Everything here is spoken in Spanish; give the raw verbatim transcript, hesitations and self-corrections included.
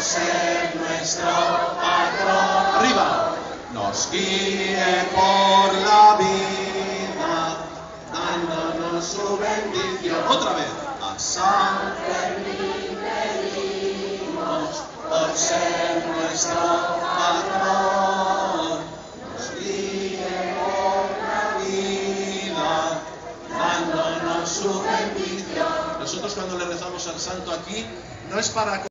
ser nuestro patrón. Arriba. Nos guíe por la vida, dándonos su bendición. Otra vez. A San Fermín pedimos por ser nuestro patrón. Nos guíe por la vida, dándonos su bendición. Nosotros cuando le rezamos al santo aquí, no es para